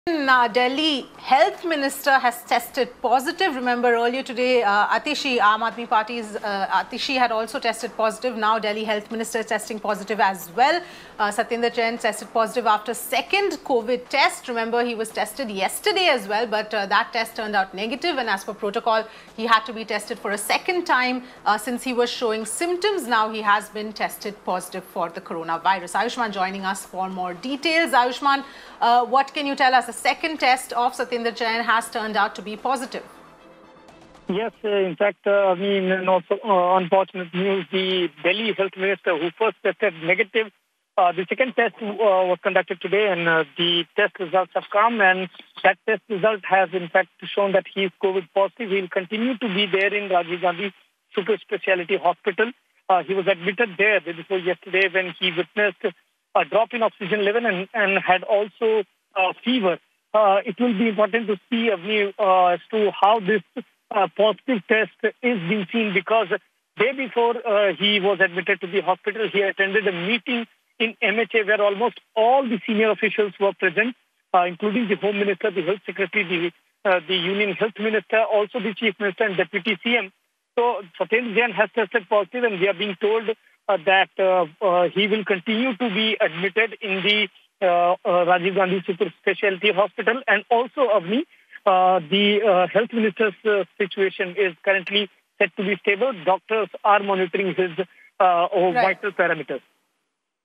Delhi Health Minister has tested positive. Remember earlier today, Atishi, Aam Aadmi Party's Atishi had also tested positive. Now Delhi Health Minister is testing positive as well. Satyendra Jain tested positive after second COVID test. Remember, he was tested yesterday as well, but that test turned out negative. And as per protocol, he had to be tested for a second time since he was showing symptoms. Now he has been tested positive for the coronavirus. Ayushman joining us for more details. Ayushman, what can you tell us? The second test of Satyendra Jain has turned out to be positive. Yes, in fact, and also unfortunate news, the Delhi Health Minister who first tested negative, the second test was conducted today and the test results have come, and that test result has in fact shown that he is COVID positive. He will continue to be there in Rajiv Gandhi Super Speciality Hospital. He was admitted there before yesterday when he witnessed a drop in oxygen level and had also fever. It will be important to see as to how this positive test is being seen, because day before he was admitted to the hospital, he attended a meeting in MHA where almost all the senior officials were present, including the Home Minister, the Health Secretary, the Union Health Minister, also the Chief Minister and Deputy CM. So Satyendra Jain has tested positive, and we are being told that he will continue to be admitted in the Rajiv Gandhi Super Speciality Hospital. And also, Avni, the Health Minister's situation is currently set to be stable. Doctors are monitoring his vital parameters.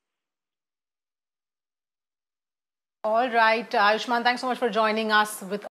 All right, Ayushman, thanks so much for joining us with